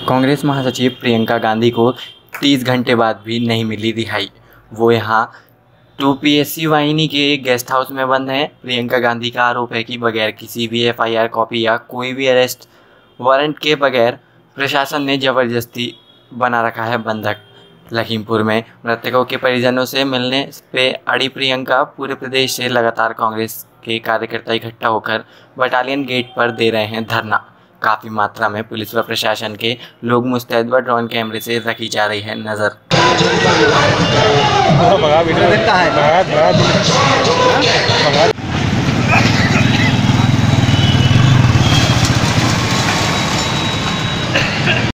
कांग्रेस महासचिव प्रियंका गांधी को 30 घंटे बाद भी नहीं मिली रिहाई। वो यहाँ 2PSC वाहिनी के गेस्ट हाउस में बंद हैं। प्रियंका गांधी का आरोप है कि बगैर किसी भी FIR कॉपी या कोई भी अरेस्ट वारंट के बगैर प्रशासन ने ज़बरदस्ती बना रखा है बंधक। लखीमपुर में मृतकों के परिजनों से मिलने पे अड़ी प्रियंका पूरे प्रदेश से लगातार कांग्रेस के कार्यकर्ता इकट्ठा होकर बटालियन गेट पर दे रहे हैं धरना। काफ़ी मात्रा में पुलिस व प्रशासन के लोग मुस्तैद व ड्रोन कैमरे से रखी जा रही है नज़र। भगा